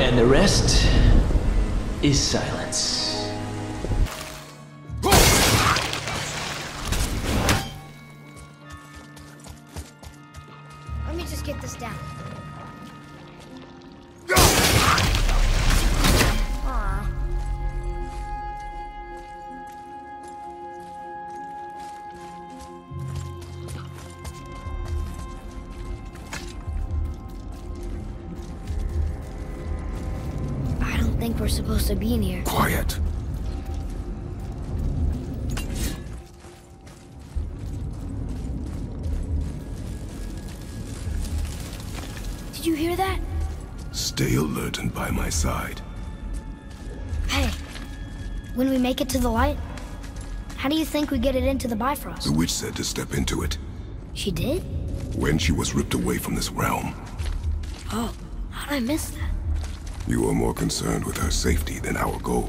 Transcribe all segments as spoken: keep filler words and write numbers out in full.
And the rest is silence. Let me just get this down. Aw. I don't think we're supposed to be in here. Quiet. Did you hear that? Stay alert and by my side. Hey, when we make it to the light, how do you think we get it into the Bifrost? The witch said to step into it She did? when she was ripped away from this realm. Oh, how did I miss that? You are more concerned with her safety than our goal.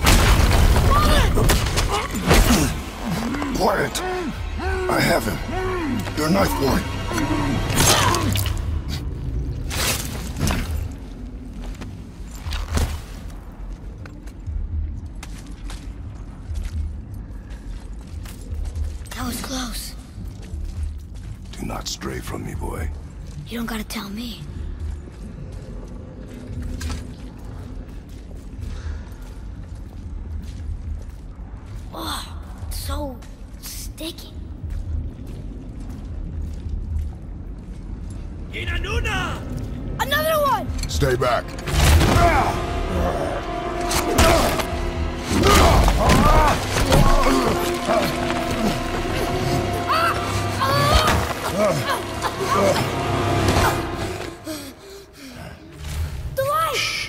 Quiet! I have him. Your knife boy. That was close. Do not stray from me, boy. You don't gotta tell me. Oh, it's so sticky. Inanuna! Another one! Stay back. The light!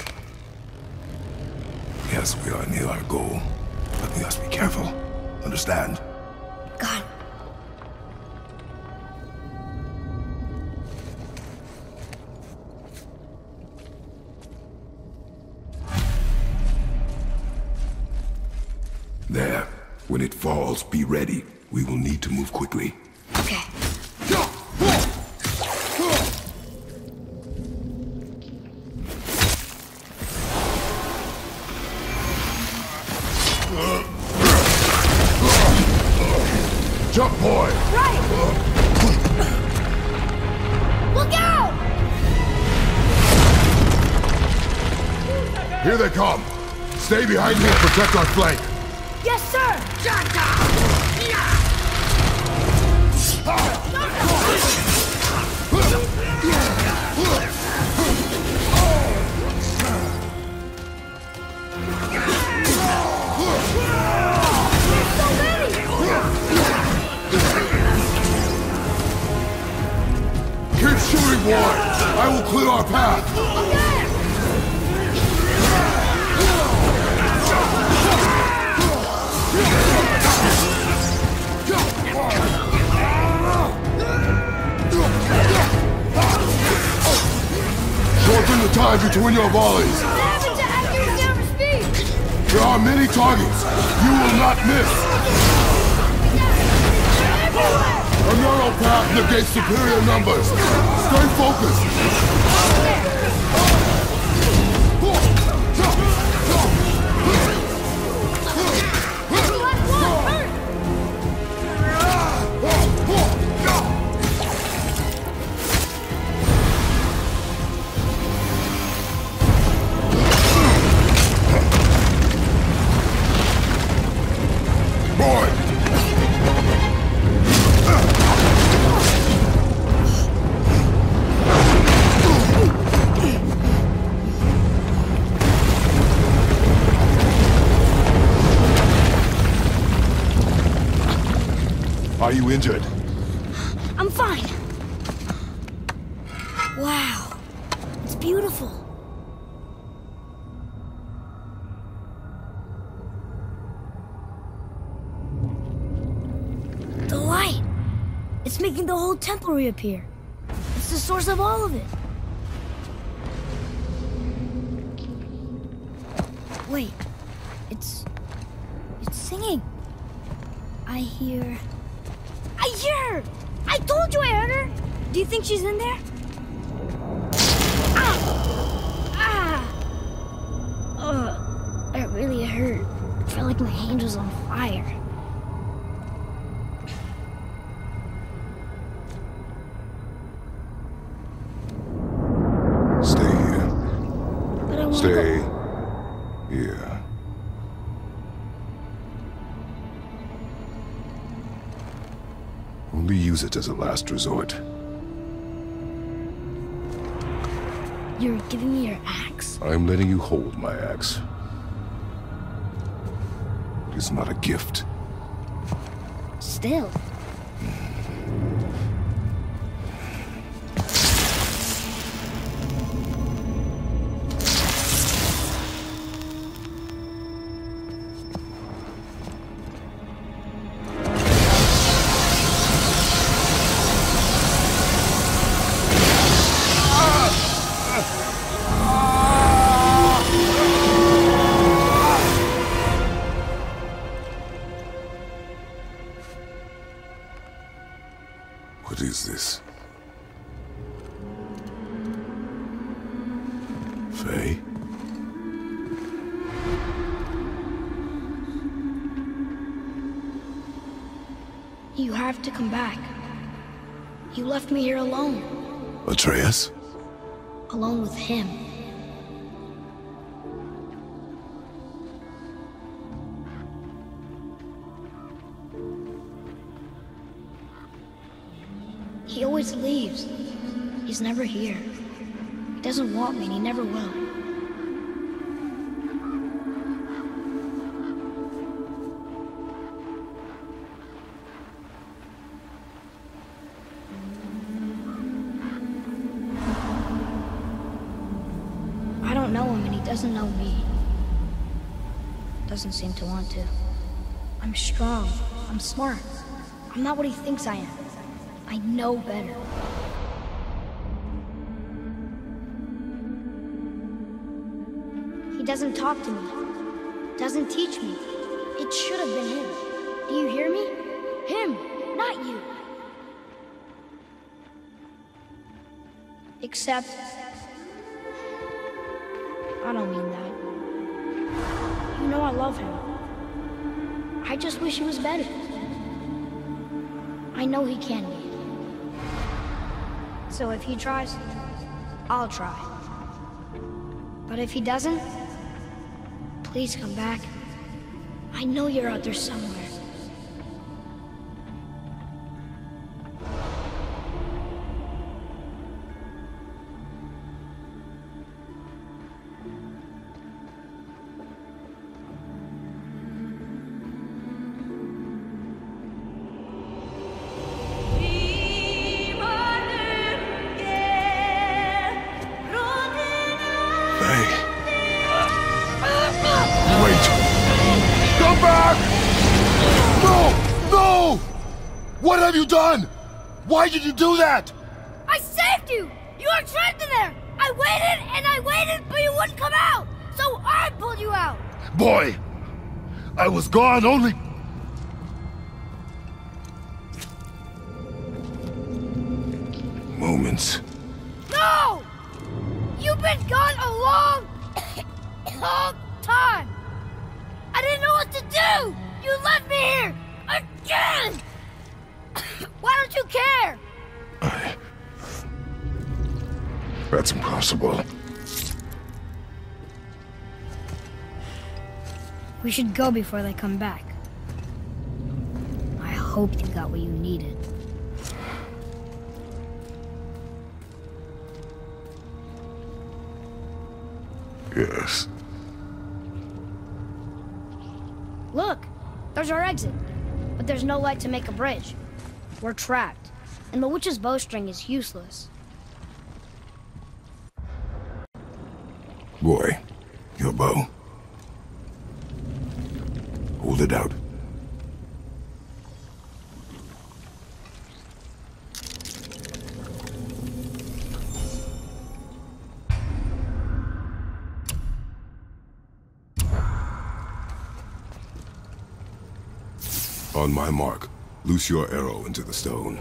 Yes, we are near our goal, but we must be careful. Understand? Got it. There. When it falls, be ready. We will need to move quickly. Okay. Jump, boy! Right! Look out! Here they come. Stay behind me and protect our flank. Yes, sir! Keep shooting, boy! I will clear our path! Okay! Shorten the time between your volleys. Damage to accuracy over speed! There are many targets. You will not miss. Everywhere! A narrow path negates superior numbers. Stay focused. Boy! Are you injured? I'm fine. Wow. It's beautiful. The light. It's making the whole temple reappear. It's the source of all of it. Wait. It's... It's singing. I hear... I hear her! I told you I heard her! Do you think she's in there? Ah! Ah! like my hand was on fire. Stay here. But I want to Stay go. here. Only use it as a last resort. You're giving me your axe? I'm letting you hold my axe. It's not a gift. Still. What is this? Faye? You have to come back. You left me here alone. Atreus? Alone with him. He always leaves. He's never here. He doesn't want me and he never will. I don't know him and he doesn't know me. Doesn't seem to want to. I'm strong. I'm smart. I'm not what he thinks I am. I know better. He doesn't talk to me. Doesn't teach me. It should have been him. Do you hear me? Him, not you. Except... I don't mean that. You know I love him. I just wish he was better. I know he can be. So if he tries, I'll try. But if he doesn't, please come back. I know you're out there somewhere. What have you done? Why did you do that? I saved you! You were trapped in there! I waited and I waited, but you wouldn't come out! So I pulled you out! Boy, I was gone only... moments. No! You've been gone a long, long time! I didn't know what to do! You left me here! Again! Why don't you care? I... That's impossible. We should go before they come back. I hope you got what you needed. Yes. Look! There's our exit. But there's no light to make a bridge. We're trapped, and the witch's bowstring is useless. Boy, your bow. Hold it out. On my mark, loose your arrow into the stone.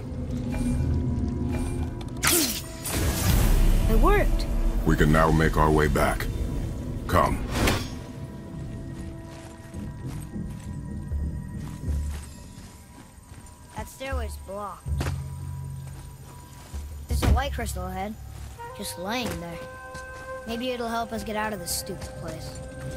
It worked. We can now make our way back. Come. blocked. There's a white crystal ahead, just laying there. Maybe it'll help us get out of this stupid place.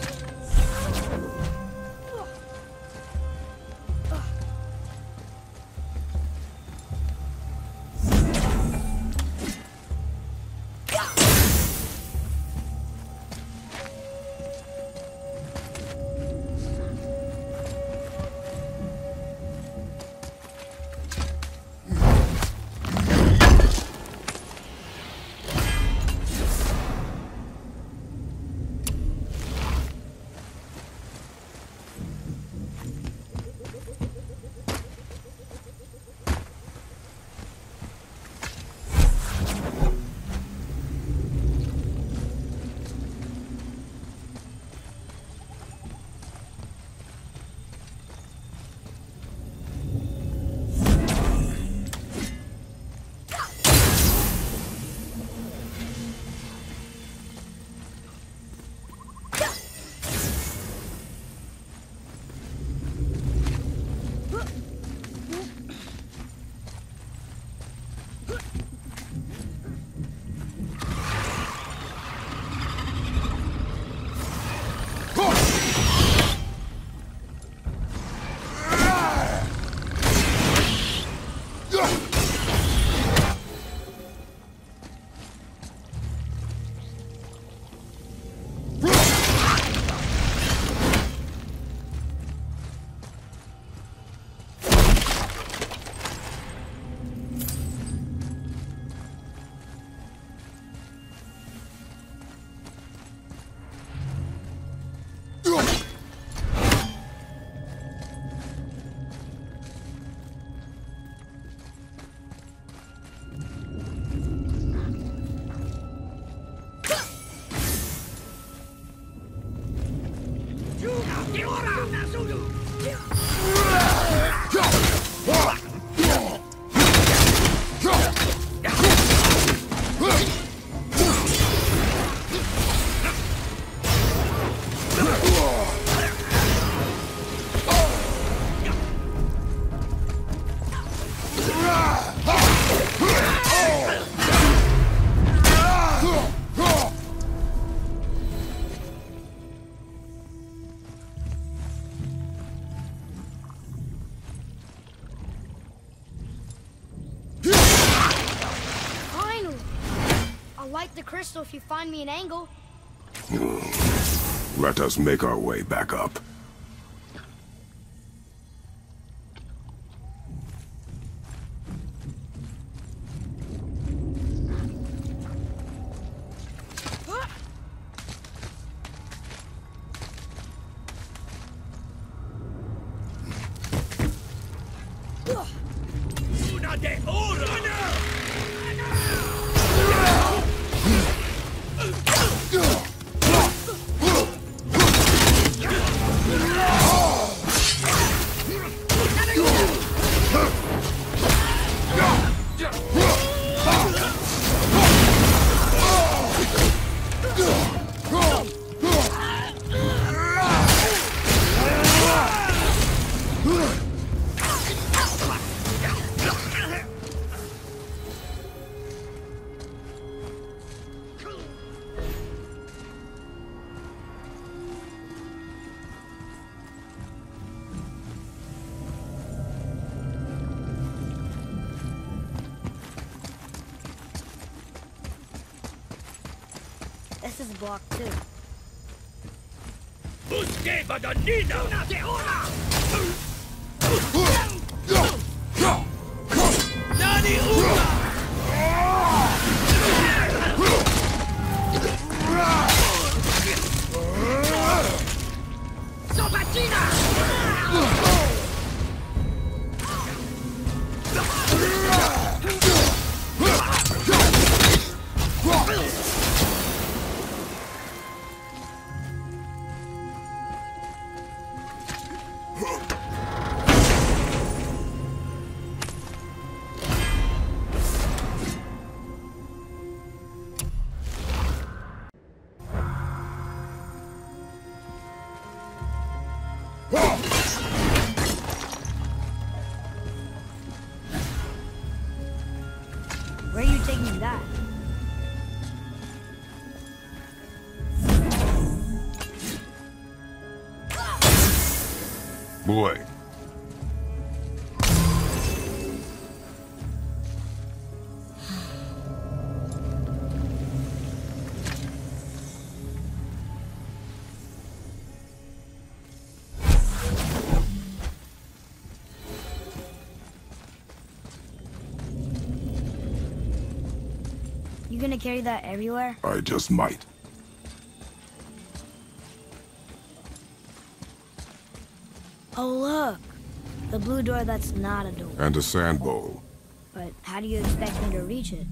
The crystal if you find me an angle. Let us make our way back up. This is blocked too. Boy. You gonna carry that everywhere? I just might. Oh, look. The blue door that's not a door. And a sand bowl. But how do you expect me to reach it?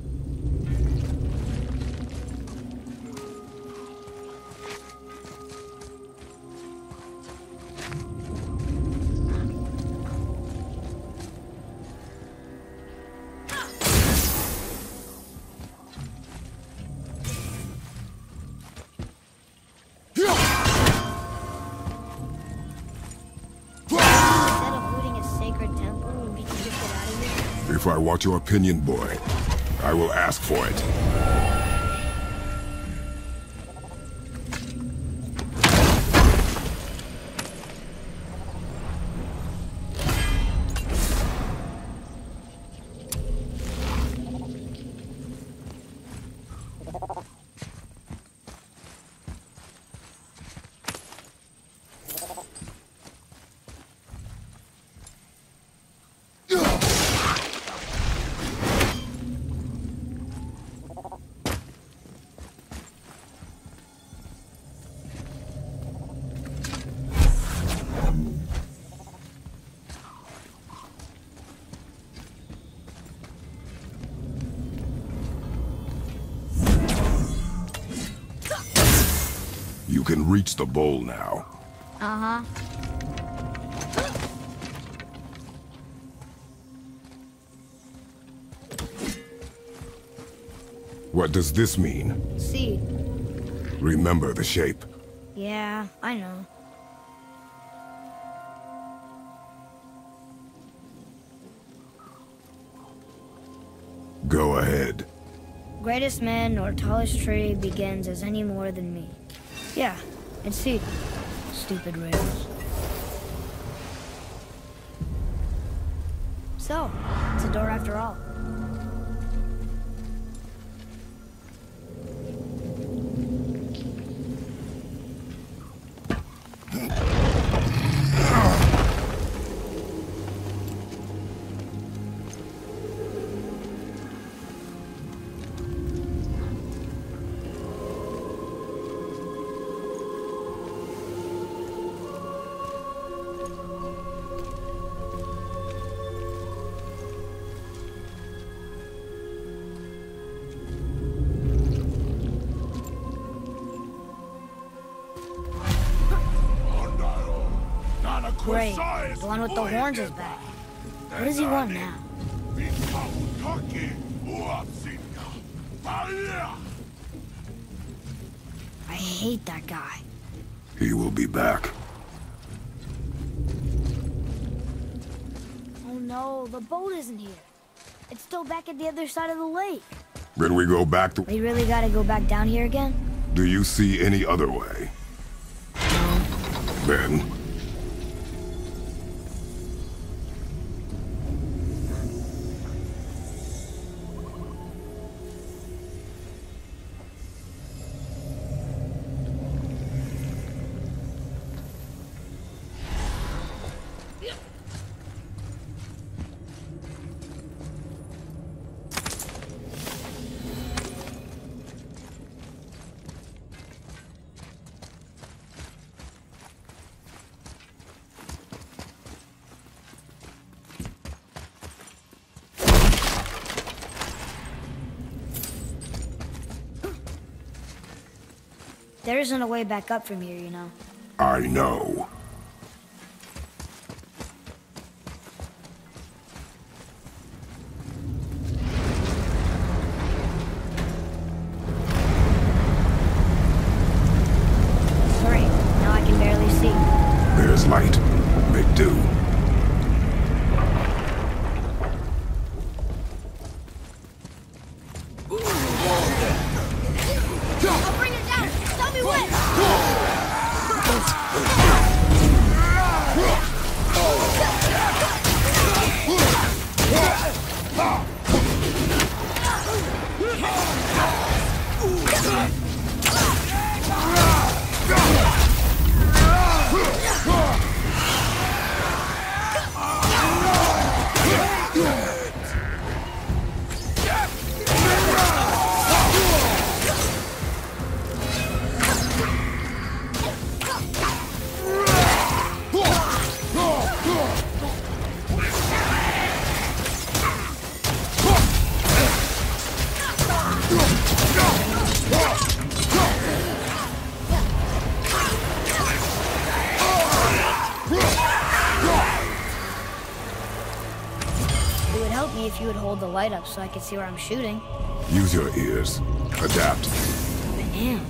If I want your opinion, boy, I will ask for it. You can reach the bowl now. Uh-huh. What does this mean? Seed. Remember the shape. Yeah, I know. Go ahead. Greatest man or tallest tree begins as any more than me. Yeah, it's seed. Stupid riddles. So, it's a door after all. Great. The one with the horns is back. What does he want now? I hate that guy. He will be back. Oh no, the boat isn't here. It's still back at the other side of the lake. Then we go back to... We really gotta go back down here again? Do you see any other way? No. Then... There isn't a way back up from here, you know. I know. Great. Now I can barely see. There's light. Make do. I'll bring it down! Tell me when! maybe if you would hold the light up so I could see where I'm shooting. Use your ears. Adapt. I am.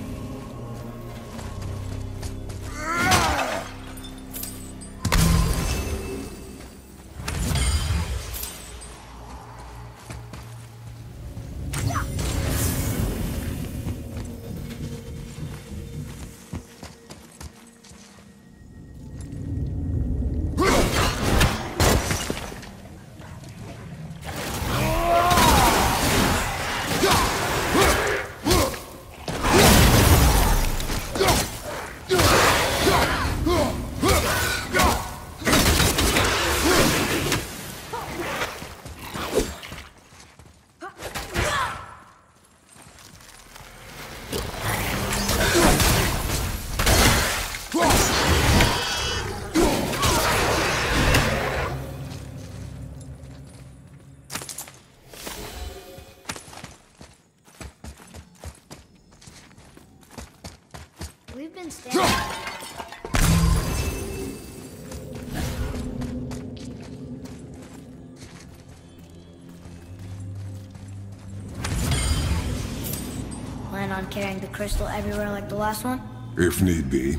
We've been standing. Plan on carrying the crystal everywhere like the last one? If need be.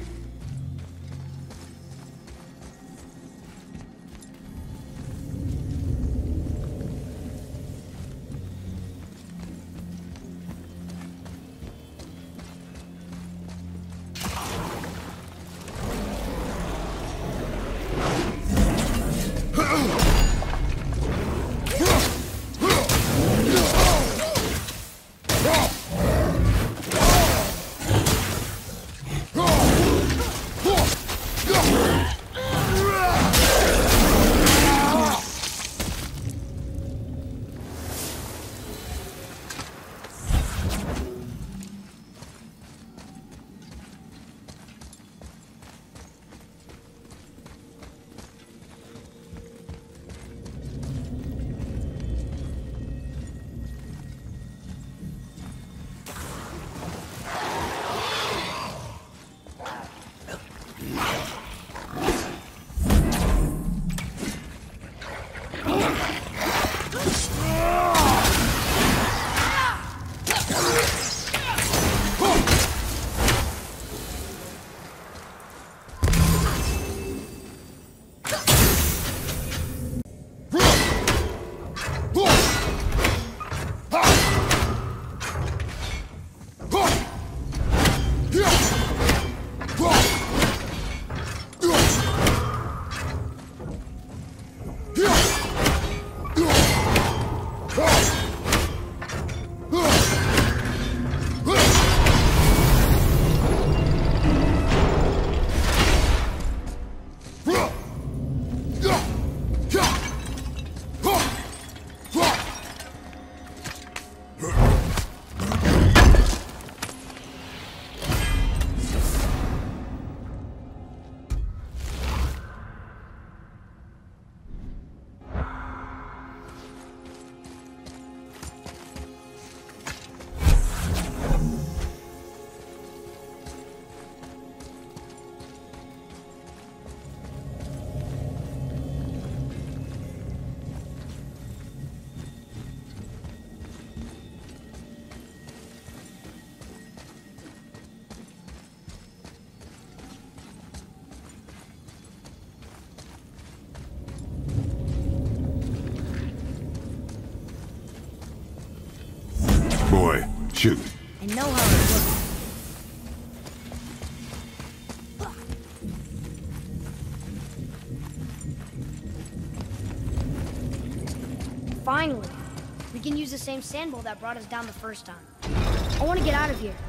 Boy, shoot. I know how it works. Finally, we can use the same sand bowl that brought us down the first time. I want to get out of here.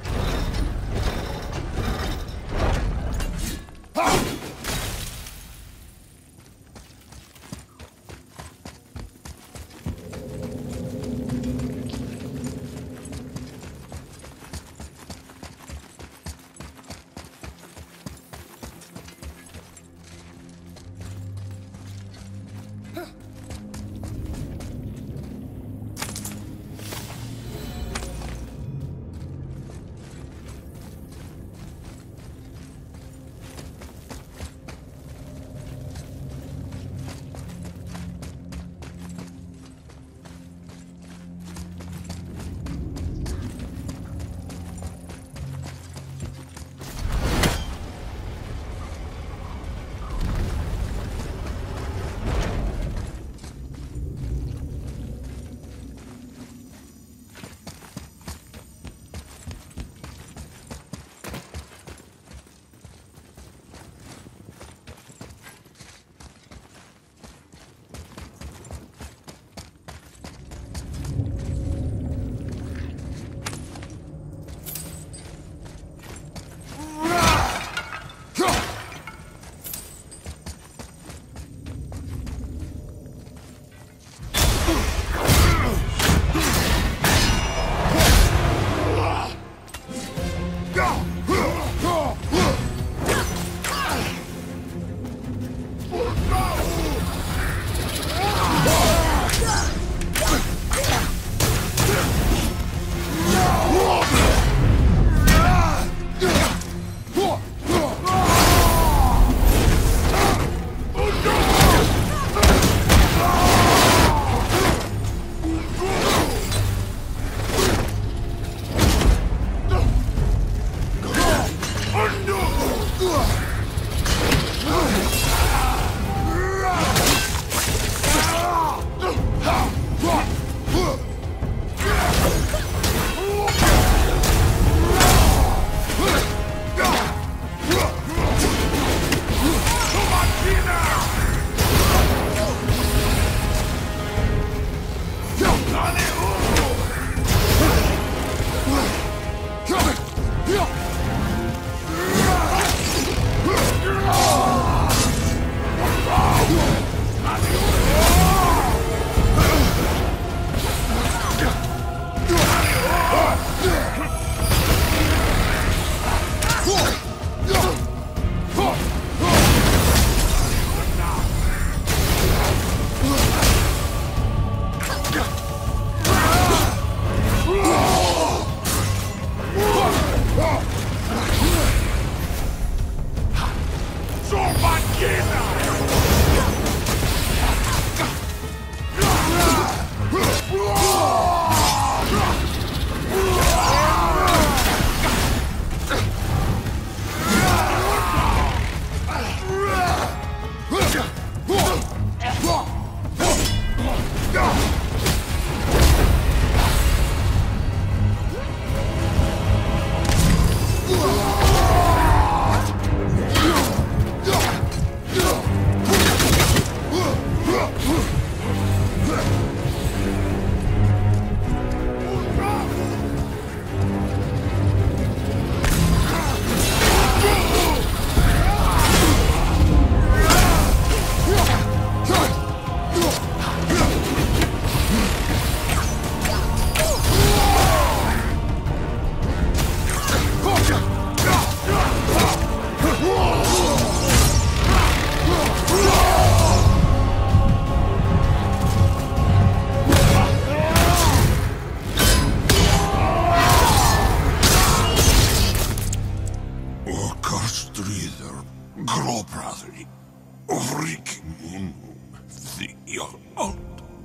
strider, gråprater, vriking, the alt.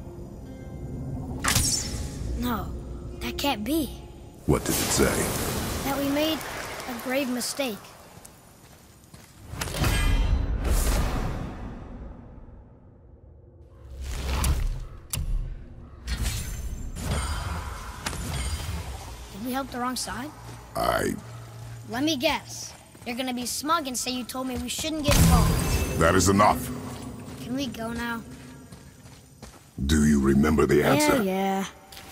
No, that can't be. What does it say? That we made a grave mistake. Did we help the wrong side? I... Let me guess. You're gonna be smug and say you told me we shouldn't get involved. That is enough. Can we go now? Do you remember the answer? Yeah, yeah.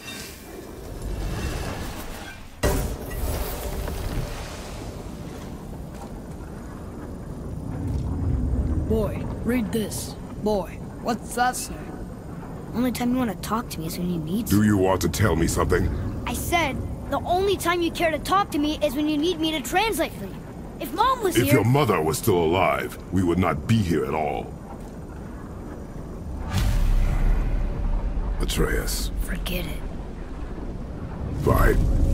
Boy, read this. Boy, what's that say? Only time you want to talk to me is when you need Do you want to tell me something? I said, the only time you care to talk to me is when you need me to translate for you. If Mom was If here... your mother was still alive, we would not be here at all. Atreus. Forget it. Fine.